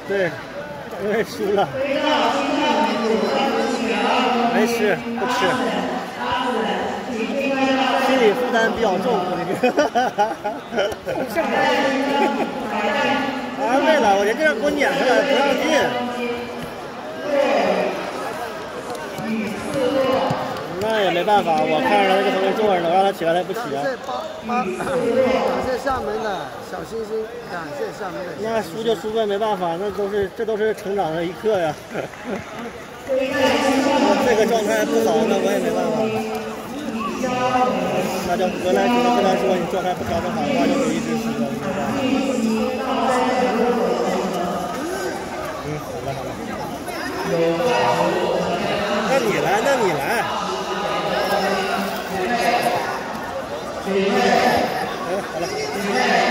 对，因为输了。没吃，不吃。心理负担比较重，这个。安慰了，我人家给我撵出来，不让进。那也没办法，我看着他这个同学坐着呢，我让他起来，他不起啊。 感谢厦门的小星星，感谢厦门的。 那输就输呗，没办法，这都是成长的一课呀。这个状态不好，那我也没办法。那就原来只能跟他说，你状态不调整好的话，就得一直输了，没办法。好了。那你来。好了。